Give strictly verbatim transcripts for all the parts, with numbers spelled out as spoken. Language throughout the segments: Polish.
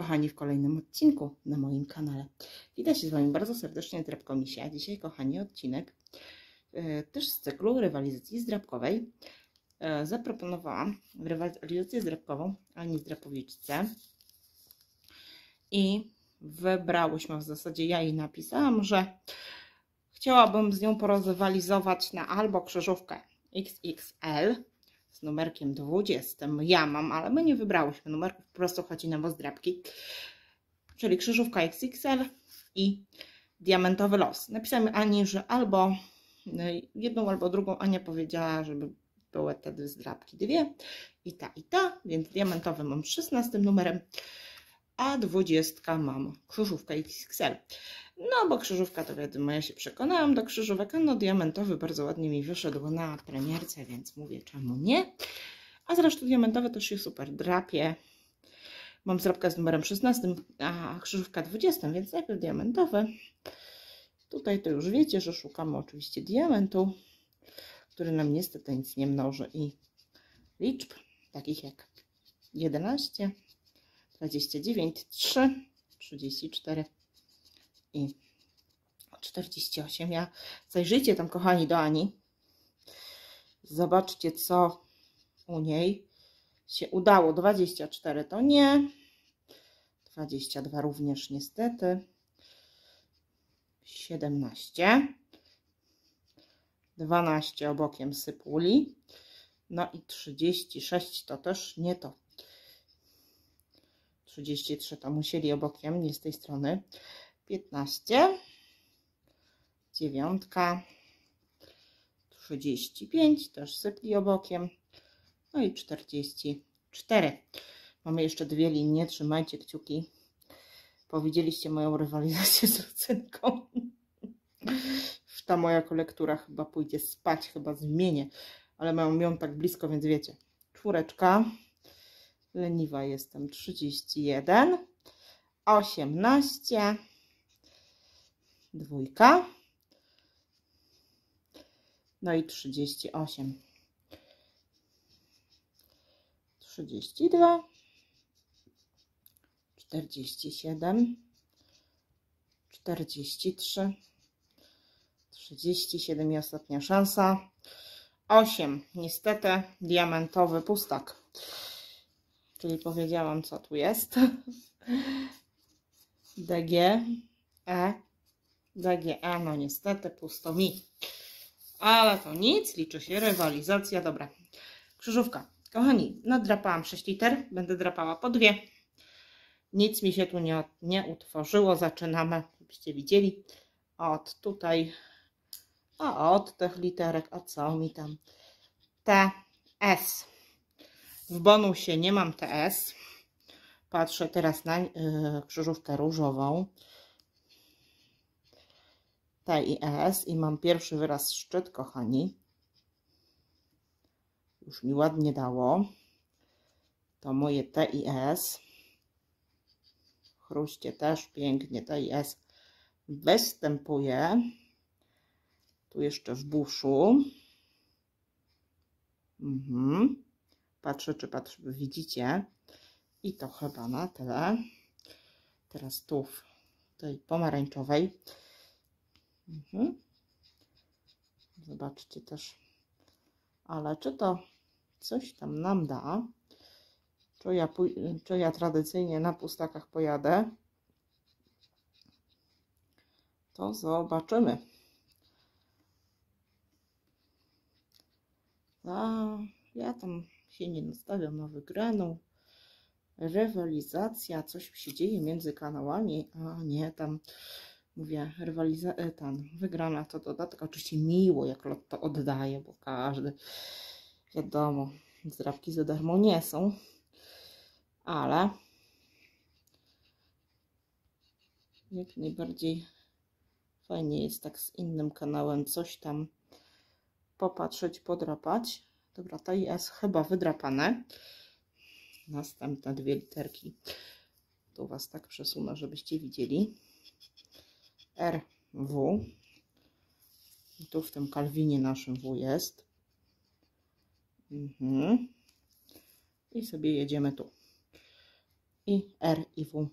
Kochani, w kolejnym odcinku na moim kanale. Witam się z Wami bardzo serdecznie, Drapkomisia. Dzisiaj, kochani, odcinek e, też z cyklu rywalizacji zdrapkowej. E, zaproponowałam rywalizację zdrapkową Ani Zdrapowiczce i wybrałyśmy, w zasadzie ja jej napisałam, że chciałabym z nią porywalizować na albo krzyżówkę X X L z numerkiem dwudziestym. Ja mam, ale my nie wybrałyśmy numerków, po prostu chodzi nam o zdrapki. Czyli krzyżówka X X L i diamentowy los. Napisałam Ani, że albo jedną, albo drugą. Ania powiedziała, żeby były te dwie zdrapki, dwie. I ta, i ta. Więc diamentowy mam szesnastym numerem, a dwudziestka mam krzyżówkę X X L. No bo krzyżówka to wiadomo, ja się przekonałam do krzyżówek, a no diamentowy bardzo ładnie mi wyszedł na premierce, więc mówię, czemu nie. A zresztą diamentowy też się super drapie. Mam zdrapkę z numerem szesnastym, a krzyżówka dwudziestym, więc najpierw diamentowy. Tutaj to już wiecie, że szukamy oczywiście diamentu, który nam niestety nic nie mnoży i liczb takich jak jedenaście, dwadzieścia dziewięć, trzy, trzydzieści cztery i czterdzieści osiem. Ja zajrzyjcie tam, kochani, do Ani. Zobaczcie, co u niej się udało. Dwadzieścia cztery to nie. dwadzieścia dwa również niestety. siedemnaście. dwanaście obokiem sypuli. No i trzydzieści sześć to też nie to. trzydzieści trzy to musieli obokiem, nie z tej strony. piętnaście. dziewiątka. trzydzieści pięć też sypli obokiem. No i czterdzieści cztery. Mamy jeszcze dwie linie, trzymajcie kciuki. Powiedzieliście moją rywalizację z Lucynką. Ta moja kolektura chyba pójdzie spać, chyba zmienię. Ale mam ją tak blisko, więc wiecie. Czwóreczka. Leniwa jestem. trzydzieści jeden. osiemnaście. Dwójka. No i trzydzieści osiem. trzydzieści dwa. czterdzieści siedem. czterdzieści trzy. trzydzieści siedem i ostatnia szansa. osiem. Niestety diamentowy pustak. Czyli powiedziałam, co tu jest. D G E. D G E. No niestety pusto mi. Ale to nic. Liczy się rywalizacja. Dobra. Krzyżówka. Kochani, nadrapałam sześć liter. Będę drapała po dwie. Nic mi się tu nie, nie utworzyło. Zaczynamy, żebyście widzieli. Od tutaj. A od tych literek. A co mi tam? T S. W bonusie nie mam T S. Patrzę teraz na yy, krzyżówkę różową. T i S. I mam pierwszy wyraz szczyt, kochani. Już mi ładnie dało. To moje T i S. Chruście też pięknie. T i S występuje. Tu jeszcze w buszu. Mhm. Patrzę, czy patrzę, widzicie. I to chyba na tyle. Teraz tu w tej pomarańczowej. Mhm. Zobaczcie też. Ale czy to coś tam nam da? Czy ja, czy ja tradycyjnie na pustakach pojadę? To zobaczymy. A ja tam się nie nastawiam na wygraną. Rywalizacja, coś się dzieje między kanałami, a nie tam, mówię, rywalizacja, tam wygrana to dodatek. Oczywiście miło, jak to oddaje, bo każdy, wiadomo, zdrapki za darmo nie są, ale jak najbardziej fajnie jest tak z innym kanałem coś tam popatrzeć, podrapać. Dobra, to jest chyba wydrapane. Następne dwie literki. Tu Was tak przesunę, żebyście widzieli. R W. Tu w tym Kalwinie naszym W jest. Mhm. I sobie jedziemy tu. i R i W.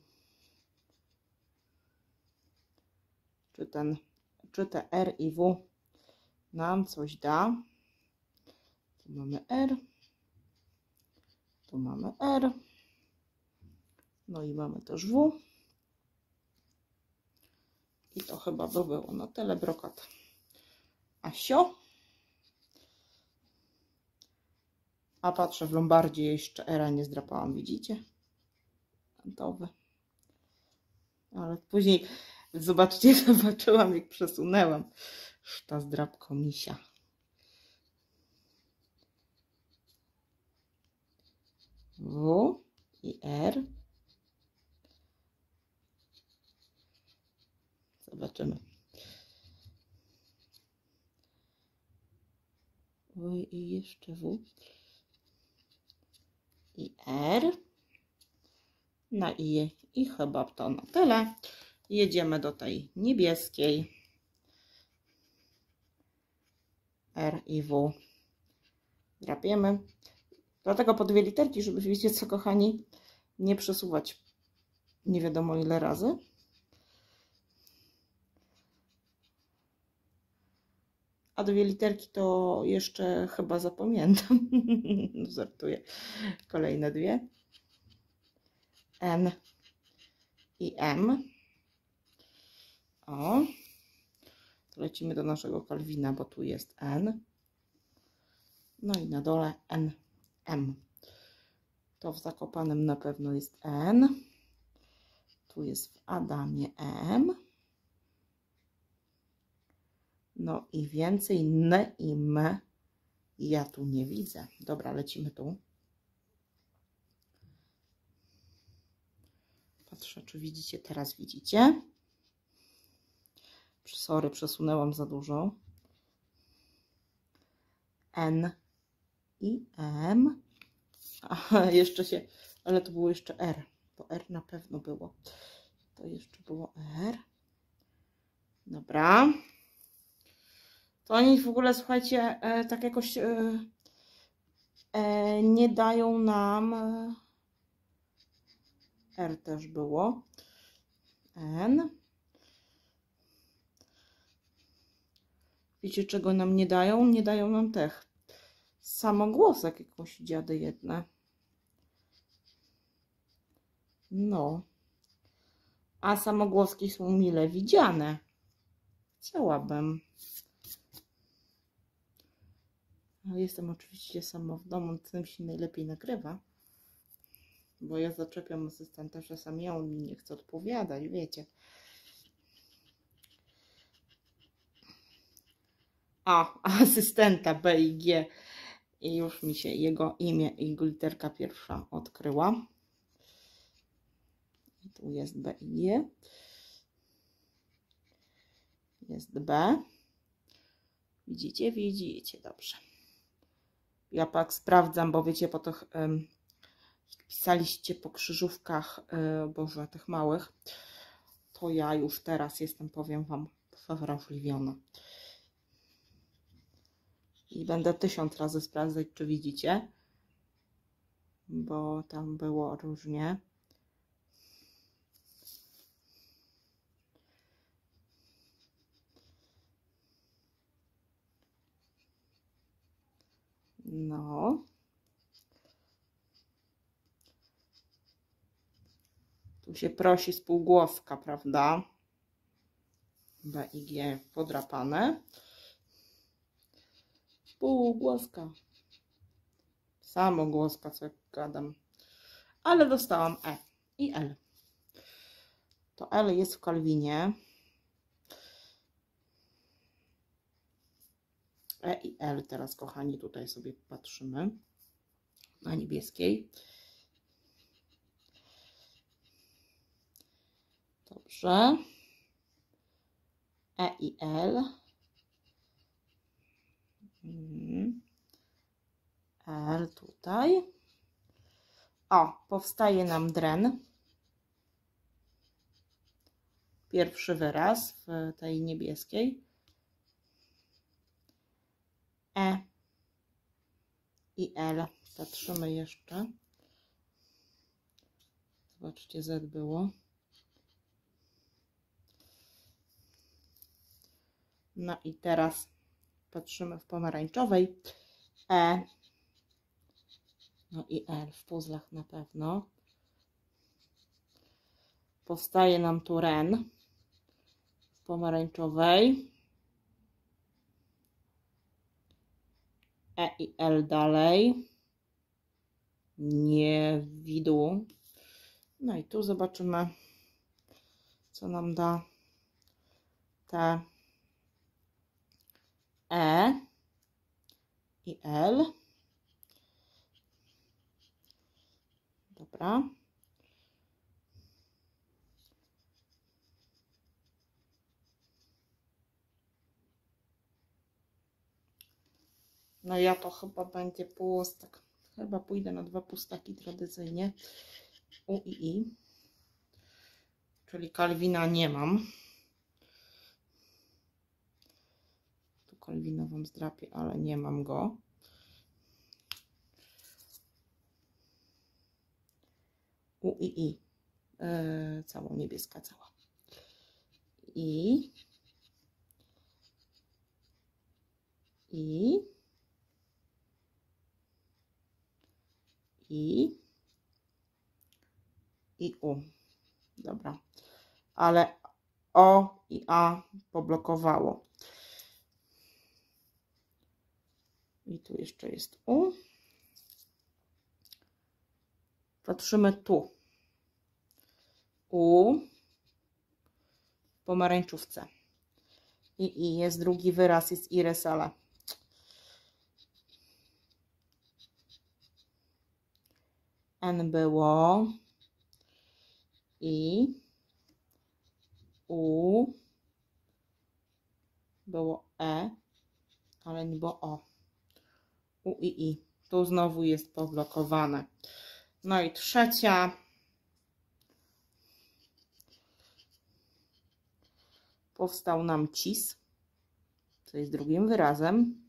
Czy, ten, czy te R i W nam coś da? Tu mamy R, tu mamy R, no i mamy też W. I to chyba by było na tyle. Brokat. Asio. A patrzę w lombardzie, jeszcze era nie zdrapałam, widzicie? Gotowe. Ale później, zobaczcie, zobaczyłam, jak przesunęłam. Ta zdrapko misia. W i R. Zobaczymy. W i jeszcze W. I R. No i, i chyba to na tyle. Jedziemy do tej niebieskiej. R i W. Drapiemy. Dlatego po dwie literki, żeby, wiecie co, kochani, nie przesuwać nie wiadomo ile razy. A dwie literki to jeszcze chyba zapamiętam. Żartuję. Kolejne dwie. N i M. O. To lecimy do naszego Kalwina, bo tu jest N. No i na dole N, M. To w Zakopanem na pewno jest N. Tu jest w Adamie M. No i więcej N i M ja tu nie widzę. Dobra, lecimy tu. Patrzę, czy widzicie. Teraz widzicie. Sorry, przesunęłam za dużo. N i M. Aha, jeszcze się, ale to było jeszcze R. To R na pewno było. To jeszcze było R. Dobra. To oni w ogóle, słuchajcie, e, tak jakoś e, e, nie dają nam. E, R też było. N. Wiecie, czego nam nie dają? Nie dają nam tych samogłosek, jakąś dziady jedne. No. A samogłoski są mile widziane. Chciałabym. Jestem oczywiście sama w domu, tym się najlepiej nagrywa. Bo ja zaczepiam asystenta, czasami on mi nie chce odpowiadać, wiecie. A, asystenta B i G. I już mi się jego imię i jego literka pierwsza odkryła. I tu jest B i G. Jest B. Widzicie? Widzicie. Dobrze. Ja pak sprawdzam, bo wiecie, po tych um, pisaliście po krzyżówkach, yy, boże, tych małych, to ja już teraz jestem, powiem wam, zawrażliwiona. I będę tysiąc razy sprawdzać, czy widzicie, bo tam było różnie. No. Tu się prosi spółgłoska, prawda? B i G podrapane. Spółgłoska. Samogłoska, co jak gadam. Ale dostałam E i L. To L jest w Kalwinie. E i L teraz, kochani, tutaj sobie patrzymy. Na niebieskiej. Dobrze. E i L. L tutaj. O, powstaje nam dren. Pierwszy wyraz w tej niebieskiej. E i L. Patrzymy jeszcze. Zobaczcie, Z było. No i teraz patrzymy w pomarańczowej. E. No i L w puzzlach na pewno. Powstaje nam tu ren w pomarańczowej. E i L dalej. Nie widu. No i tu zobaczymy, co nam da te E i L. Dobra. No ja to chyba będzie pustak. Chyba pójdę na dwa pustaki tradycyjnie. U i I. Czyli Kalwina nie mam. Tu Kalwina wam zdrapię, ale nie mam go. U i I. Yy, całą niebieska cała. I. I. I. I U. Dobra. Ale O i A poblokowało. I tu jeszcze jest U. Patrzymy tu. U. W pomarańczówce. I I jest drugi wyraz, jest irys, ale N było. I. U. Było E, ale nie było O. U i I. Tu znowu jest poblokowane. No i trzecia. Powstał nam cis, co jest drugim wyrazem.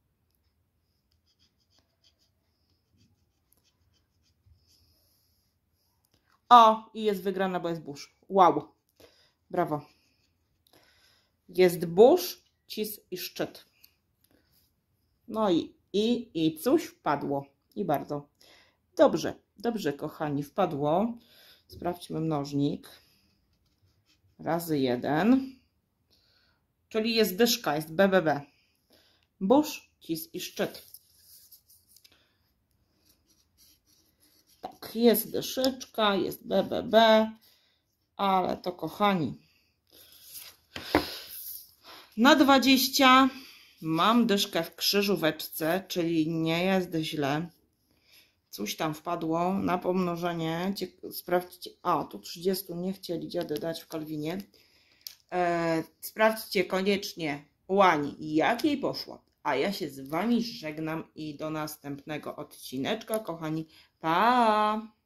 O, i jest wygrana, bo jest burz. Wow. Brawo. Jest burz, cis i szczyt. No i i, i coś wpadło. I bardzo. Dobrze, dobrze, kochani, wpadło. Sprawdźmy mnożnik. Razy jeden. Czyli jest dyszka, jest B B B. Burz, cis i szczyt. Tak, jest dyszyczka, jest B B B, ale to, kochani, na dwadzieścia mam dyszkę w krzyżóweczce, czyli nie jest źle. Coś tam wpadło na pomnożenie. Sprawdźcie. A, tu trzydzieści nie chcieli dziady dać w Kalwinie. E, sprawdźcie koniecznie u Ani, jak jej poszło. A ja się z wami żegnam i do następnego odcineczka, kochani. Pa!